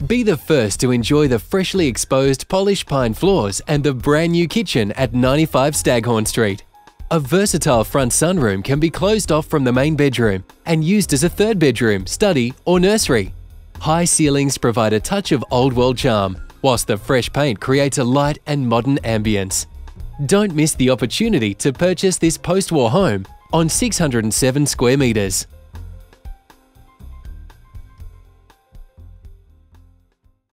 Be the first to enjoy the freshly exposed polished pine floors and the brand new kitchen at 95 Staghorn Street. A versatile front sunroom can be closed off from the main bedroom and used as a third bedroom, study or nursery. High ceilings provide a touch of old-world charm, whilst the fresh paint creates a light and modern ambience. Don't miss the opportunity to purchase this post-war home on 607 square metres.